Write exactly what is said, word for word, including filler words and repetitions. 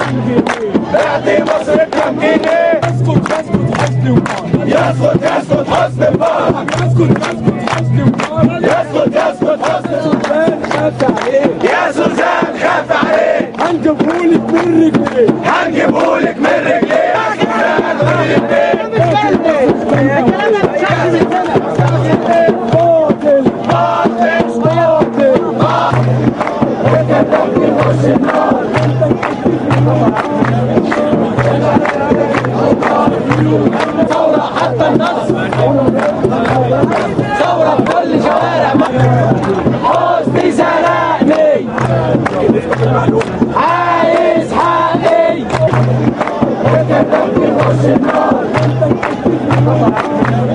بعتي مصر بكام جنيه؟ يسكت يسكت حسني مبارك، يسكت يسكت حسني مبارك، يسكت يسكت حسني مبارك، يسكت يسكت حسني سوزان خاف عليه، يا سوزان خاف عليه، هنجيبهولك من رجليه، هنجيبهولك من رجليه يا سوزان من رجليه. باطل باطل باطل باطل وكتبني وش النار. ثورة حتى النصر، ثورة في كل شوارع مصر. حسني سرقني عايز حقي وكتبني وش النار.